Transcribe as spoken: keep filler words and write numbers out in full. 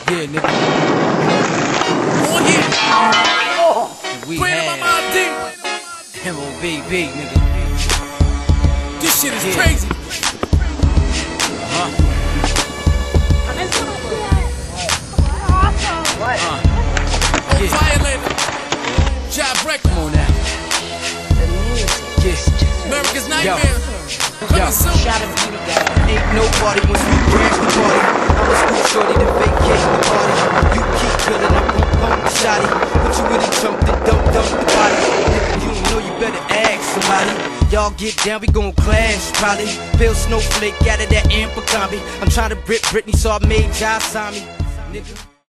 Yeah, nigga. Oh, yeah. Oh. We had M O B B, nigga. This shit is yeah. crazy. Uh-huh. What? Uh. Oh, Yeah. Violator. Job record. Come on now. Yeah. America's Yo. Nightmare. Coming Yo. soon. Ain't no party when we crash the party. I'm a school shorty to vacate the party. You keep building up, pump, pump the shotty. But you really jumped and dump, dump the body. If you don't know, you better ask somebody. Y'all get down, we gon' clash probably. Bill Snowflake out of that Ampacombi. I'm trying to rip Britney, so I made Josh sign me. Nigga.